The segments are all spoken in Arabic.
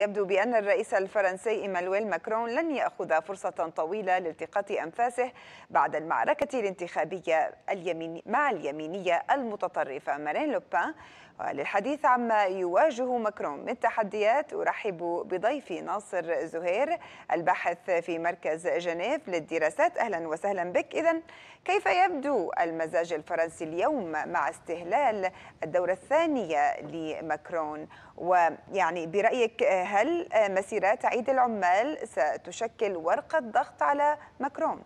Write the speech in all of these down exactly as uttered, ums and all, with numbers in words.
يبدو بأن الرئيس الفرنسي إيمانويل ماكرون لن يأخذ فرصة طويلة لالتقاط أنفاسه بعد المعركة الانتخابية اليمين مع اليمينية المتطرفة مارين لوبان. وللحديث عما يواجه ماكرون من تحديات أرحب بضيفي ناصر زهير الباحث في مركز جنيف للدراسات. أهلا وسهلا بك. إذن كيف يبدو المزاج الفرنسي اليوم مع استهلال الدورة الثانية لماكرون؟ ويعني برأيك هل مسيرات عيد العمال ستشكل ورقة ضغط على ماكرون؟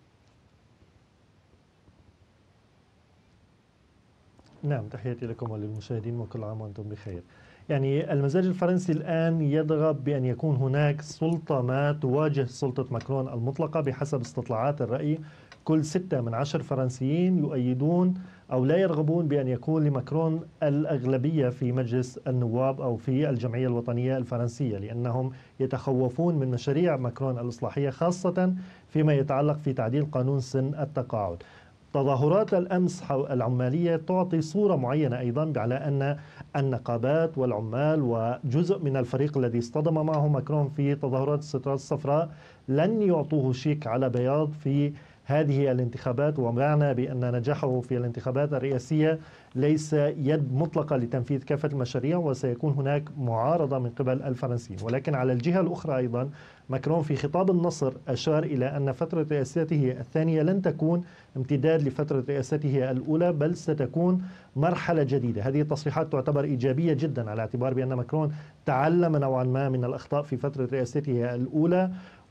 نعم، تحياتي لكم وللمشاهدين وكل عام وأنتم بخير. يعني المزاج الفرنسي الآن يرغب بأن يكون هناك سلطة ما تواجه سلطة ماكرون المطلقة. بحسب استطلاعات الرأي كل ستة من عشر فرنسيين يؤيدون أو لا يرغبون بأن يكون لماكرون الأغلبية في مجلس النواب أو في الجمعية الوطنية الفرنسية، لأنهم يتخوفون من مشاريع ماكرون الإصلاحية، خاصة فيما يتعلق في تعديل قانون سن التقاعد. تظاهرات الأمس العمالية تعطي صورة معينة أيضا على أن النقابات والعمال وجزء من الفريق الذي اصطدم معه ماكرون في تظاهرات السترات الصفراء لن يعطوه شيك على بياض في هذه الانتخابات، ومعنى بأن نجاحه في الانتخابات الرئاسية ليس يد مطلقة لتنفيذ كافة المشاريع، وسيكون هناك معارضة من قبل الفرنسيين. ولكن على الجهة الأخرى أيضا ماكرون في خطاب النصر أشار إلى أن فترة رئاسته الثانية لن تكون امتداد لفترة رئاسته الأولى، بل ستكون مرحلة جديدة. هذه التصريحات تعتبر إيجابية جدا على اعتبار بأن ماكرون تعلم نوعا ما من الأخطاء في فترة رئاسته الأولى،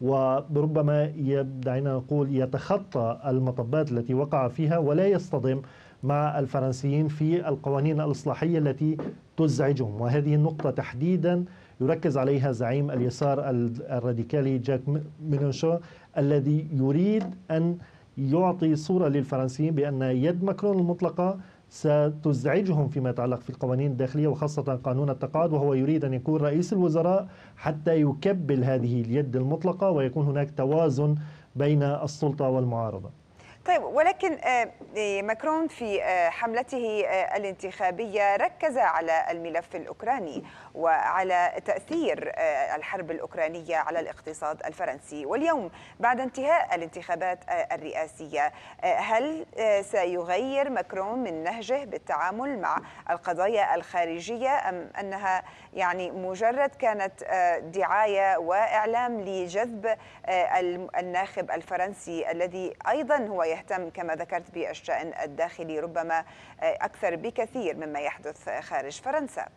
وربما دعينا نقول يتخطى المطبات التي وقع فيها ولا يصطدم مع الفرنسيين في القوانين الإصلاحية التي تزعجهم. وهذه النقطة تحديدا يركز عليها زعيم اليسار الراديكالي جاك ميلانشون، الذي يريد أن يعطي صورة للفرنسيين بأن يد ماكرون المطلقة ستزعجهم فيما يتعلق في القوانين الداخلية وخاصة قانون التقاعد، وهو يريد أن يكون رئيس الوزراء حتى يكبل هذه اليد المطلقة ويكون هناك توازن بين السلطة والمعارضة. طيب، ولكن ماكرون في حملته الانتخابية ركز على الملف الأوكراني وعلى تأثير الحرب الأوكرانية على الاقتصاد الفرنسي. واليوم بعد انتهاء الانتخابات الرئاسية هل سيغير ماكرون من نهجه بالتعامل مع القضايا الخارجية، أم أنها يعني مجرد كانت دعاية وإعلام لجذب الناخب الفرنسي الذي أيضا هو يهتم كما ذكرت بالشأن الداخلي ربما أكثر بكثير مما يحدث خارج فرنسا؟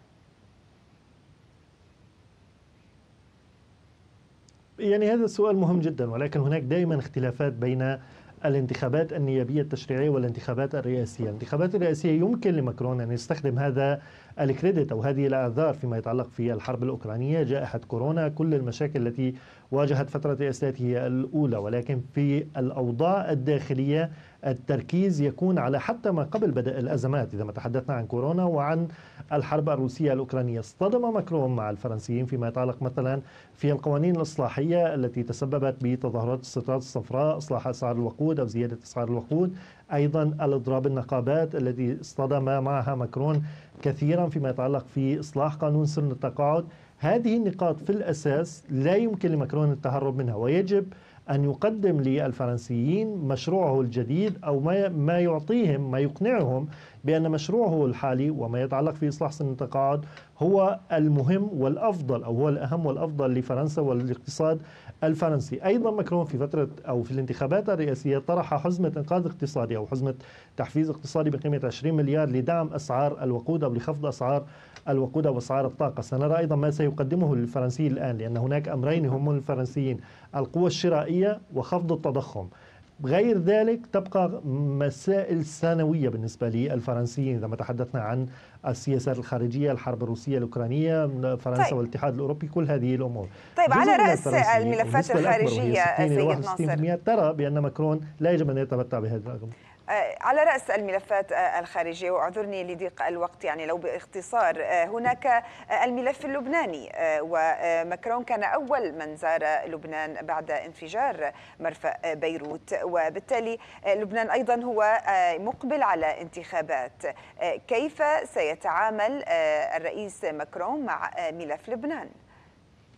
يعني هذا السؤال مهم جدا، ولكن هناك دائما اختلافات بين الانتخابات النيابية التشريعية والانتخابات الرئاسية. الانتخابات الرئاسية يمكن لماكرون أن يستخدم هذا الكريدت أو هذه الأعذار فيما يتعلق في الحرب الأوكرانية، جائحة كورونا، كل المشاكل التي واجهت فترة رئاسته الأولى. ولكن في الأوضاع الداخلية التركيز يكون على حتى ما قبل بدء الأزمات، إذا ما تحدثنا عن كورونا وعن الحرب الروسية الأوكرانية. اصطدم ماكرون مع الفرنسيين فيما يتعلق مثلا في القوانين الإصلاحية التي تسببت بتظاهرات السترات الصفراء، إصلاح أسعار الوقود أو زيادة أسعار الوقود، أيضا الإضراب النقابات التي اصطدم معها ماكرون كثيرا فيما يتعلق في إصلاح قانون سن التقاعد. هذه النقاط في الأساس لا يمكن لماكرون التهرب منها، ويجب أن يقدم للفرنسيين مشروعه الجديد أو ما ما يعطيهم ما يقنعهم بأن مشروعه الحالي وما يتعلق في إصلاح سن التقاعد هو المهم والأفضل أو هو الأهم والأفضل لفرنسا والاقتصاد الفرنسي. أيضا ماكرون في فترة أو في الانتخابات الرئاسية طرح حزمة إنقاذ اقتصادي أو حزمة تحفيز اقتصادي بقيمة عشرين مليار لدعم أسعار الوقود أو لخفض أسعار الوقود وأسعار الطاقة. سنرى أيضا ما سيقدمه للفرنسيين الآن، لأن هناك أمرين هم الفرنسيين: القوة الشرائية وخفض التضخم. غير ذلك تبقى مسائل ثانوية بالنسبة للفرنسيين إذا ما تحدثنا عن السياسات الخارجية، الحرب الروسية الأوكرانية، فرنسا طيب. والاتحاد الأوروبي، كل هذه الأمور. طيب، على رأس الملفات الخارجية سيد ناصر، ترى بأن ماكرون لا يجب أن يتمتع بهذه الرقم. على رأس الملفات الخارجية، واعذرني لضيق الوقت يعني لو باختصار، هناك الملف اللبناني، وماكرون كان أول من زار لبنان بعد انفجار مرفأ بيروت، وبالتالي لبنان أيضا هو مقبل على انتخابات. كيف سيتعامل الرئيس ماكرون مع ملف لبنان؟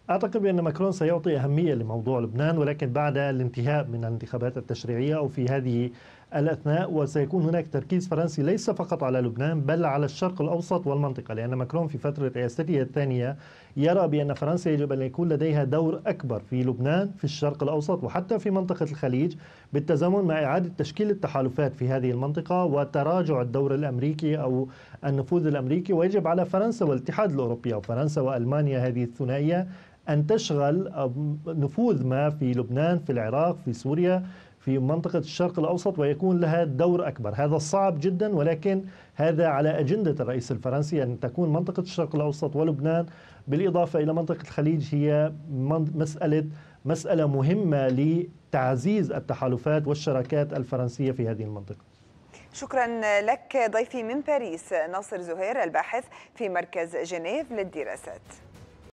أعتقد بأن ماكرون سيعطي أهمية لموضوع لبنان، ولكن بعد الانتهاء من الانتخابات التشريعية أو في هذه الأثناء، وسيكون هناك تركيز فرنسي ليس فقط على لبنان بل على الشرق الأوسط والمنطقة، لأن ماكرون في فترة رئاسته الثانية يرى بأن فرنسا يجب أن يكون لديها دور أكبر في لبنان، في الشرق الأوسط، وحتى في منطقة الخليج، بالتزامن مع إعادة تشكيل التحالفات في هذه المنطقة وتراجع الدور الأمريكي أو النفوذ الأمريكي. ويجب على فرنسا والاتحاد الأوروبي أو فرنسا وألمانيا، هذه الثنائية، أن تشغل نفوذ ما في لبنان، في العراق، في سوريا، في منطقة الشرق الأوسط، ويكون لها دور أكبر. هذا صعب جدا، ولكن هذا على أجندة الرئيس الفرنسي، أن تكون منطقة الشرق الأوسط ولبنان بالإضافة إلى منطقة الخليج هي مسألة مسألة مهمة لتعزيز التحالفات والشراكات الفرنسية في هذه المنطقة. شكرا لك ضيفي من باريس ناصر زهير، الباحث في مركز جنيف للدراسات.